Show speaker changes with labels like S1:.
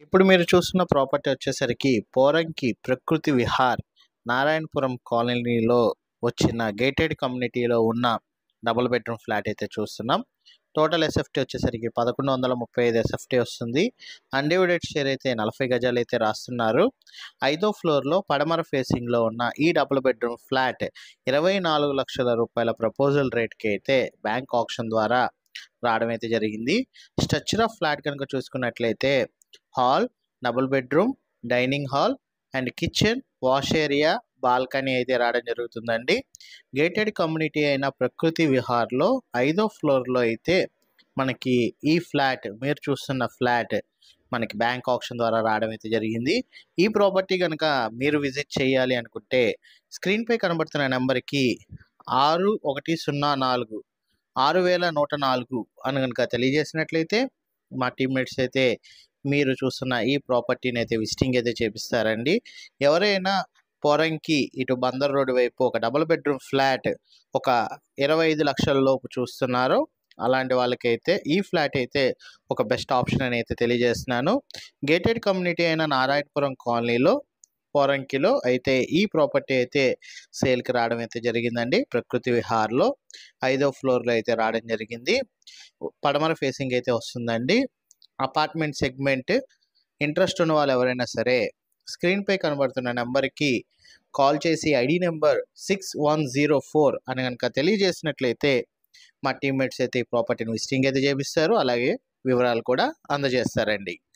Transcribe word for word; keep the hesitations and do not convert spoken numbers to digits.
S1: ఇప్పుడు మీరు చూస్తున్న ప్రాపర్టీ వచ్చేసరికి పోరంకి ప్రకృతి విహార్ నారాయణపురం కాలనీలో వచ్చిన గేటెడ్ కమ్యూనిటీలో ఉన్న డబుల్ బెడ్రూమ్ ఫ్లాట్ అయితే చూస్తున్నాం. టోటల్ ఎస్ఎఫ్టీ వచ్చేసరికి పదకొండు వందల ముప్పై ఐదు ఎస్ఎఫ్టీ వస్తుంది. అన్డివైడెడ్ షేర్ అయితే నలభై గజాలు అయితే రాస్తున్నారు. ఐదో ఫ్లోర్లో పడమర ఫేసింగ్లో ఉన్న ఈ డబుల్ బెడ్రూమ్ ఫ్లాట్ ఇరవై నాలుగు లక్షల రూపాయల ప్రపోజల్ రేట్కి అయితే బ్యాంక్ ఆప్షన్ ద్వారా రావడం అయితే జరిగింది. స్ట్రక్చర్ ఆఫ్ ఫ్లాట్ కనుక చూసుకున్నట్లయితే hall, double bedroom, dining hall and kitchen, wash area, balcony అయితే రావడం జరుగుతుందండి. గేటెడ్ కమ్యూనిటీ అయిన ప్రకృతి విహార్లో ఐదో ఫ్లోర్లో అయితే మనకి ఈ ఫ్లాట్ మీరు చూస్తున్న ఫ్లాట్ మనకి బ్యాంక్ ఆప్షన్ ద్వారా రావడం అయితే జరిగింది. ఈ ప్రాపర్టీ కనుక మీరు విజిట్ చేయాలి అనుకుంటే స్క్రీన్పై కనబడుతున్న నెంబర్కి ఆరు ఒకటి సున్నా నాలుగు ఆరు వేల నూట నాలుగు అని కనుక తెలియజేసినట్లయితే మా టీమ్మేట్స్ అయితే మీరు చూస్తున్న ఈ ప్రాపర్టీని అయితే విజిటింగ్ అయితే చేపిస్తారండి. ఎవరైనా పోరంకి ఇటు బందర్ రోడ్డు వైపు ఒక డబుల్ బెడ్రూమ్ ఫ్లాట్ ఒక ఇరవై ఐదు లక్షల లోపు చూస్తున్నారో అలాంటి వాళ్ళకైతే ఈ ఫ్లాట్ అయితే ఒక బెస్ట్ ఆప్షన్ అని అయితే తెలియజేస్తున్నాను. గేటెడ్ కమ్యూనిటీ అయిన నారాయణపురం కాలనీలో పోరంకిలో అయితే ఈ ప్రాపర్టీ అయితే సేల్కి రావడం అయితే జరిగిందండి. ప్రకృతి విహార్లో ఐదో ఫ్లోర్లో అయితే రావడం జరిగింది. పడమర ఫేసింగ్ అయితే వస్తుందండి. Apartment segment. ఇంట్రెస్ట్ ఉన్న వాళ్ళు ఎవరైనా సరే స్క్రీన్పై కనబడుతున్న నెంబర్కి కాల్ చేసి ID number six one zero four అని కనుక తెలియజేసినట్లయితే మా టీమ్మేట్స్ అయితే ఈ ప్రాపర్టీని విజిటింగ్ అయితే చేపిస్తారు, అలాగే వివరాలు కూడా అందజేస్తారండి.